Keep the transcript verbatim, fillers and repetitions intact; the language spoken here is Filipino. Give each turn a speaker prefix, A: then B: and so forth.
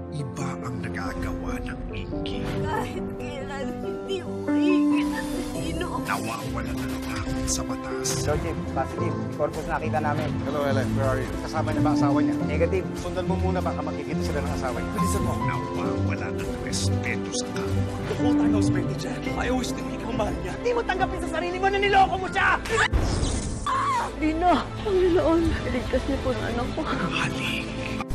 A: Iba ang nagagawa ng inggit.
B: Kahit kailan, hindi mo maigit at sino.
A: Nawawala na ng takot sa batas.
C: Lord Chief, positive. Corpus nakita namin.
D: Hello, Ellen. Where are you? Kasama niya ba asawa niya?
C: Negative.
D: Sundan mo muna baka makikita sila ng asawa niya. Bilisan mo.
A: Nawawala ng respeto sa kapwa.
E: The whole time I was married to Jackie, I always knew ikaw mahal niya.
C: Hindi mo tanggapin sa sarili mo na niloko mo siya!
B: Dino, Panginoon, iligtas niyo po ang anak ko.
A: Halik